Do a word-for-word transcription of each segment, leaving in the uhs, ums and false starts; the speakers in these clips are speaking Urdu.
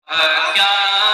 کیا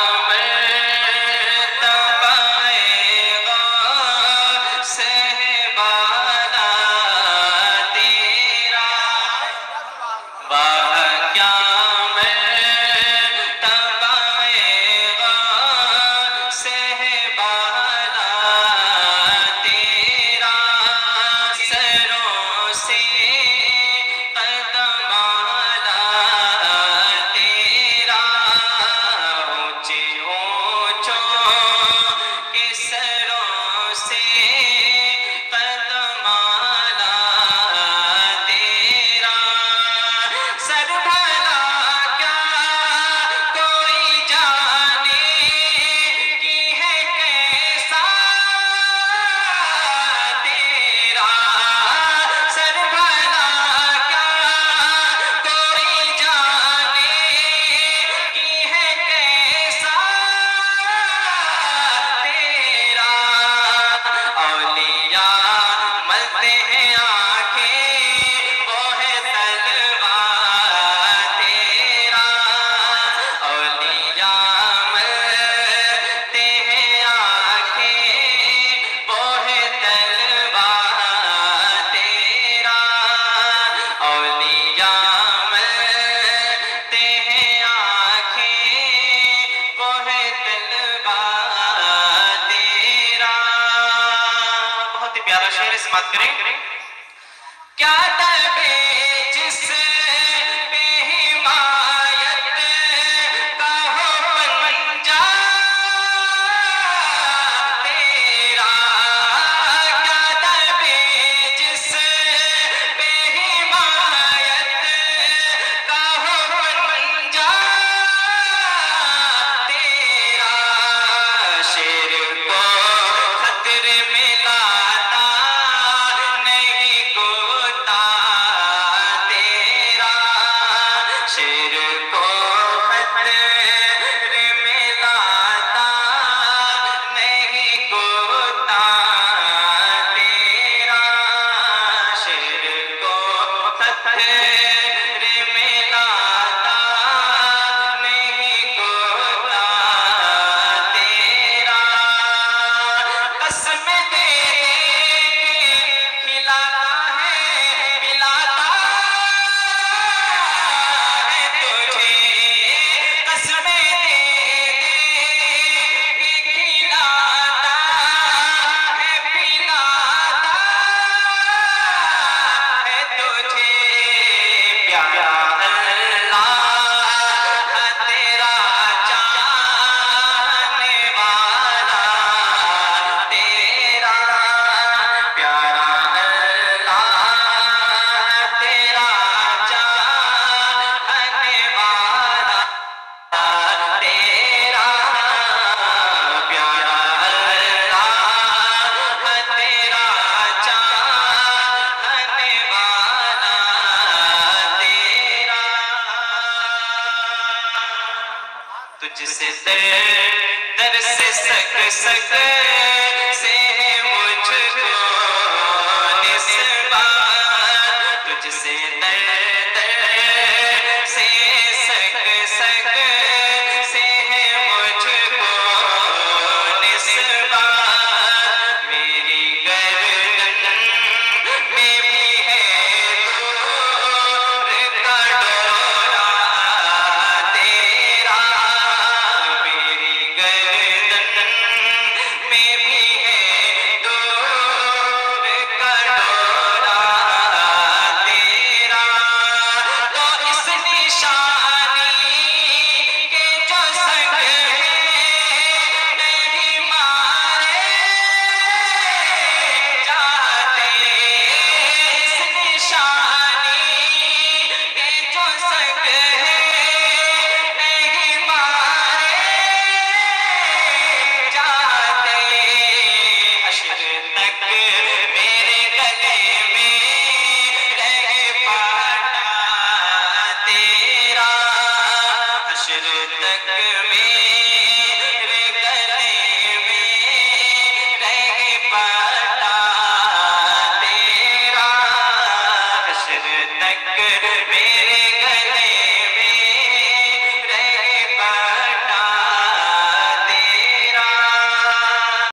بات کریں کیا تبے جس بے حمایت کا ہو پنجا تیرا کیا تبے جس بے حمایت کا ہو پنجا تیرا شیر کو خطر میں تجھ سے در در سے سک سک سے مجھ کو نسبت تجھ سے در در سے سک سک سے مجھ کو نسبت میری گردن میں بھی ہے دور کا ڈورا تیرا تک میں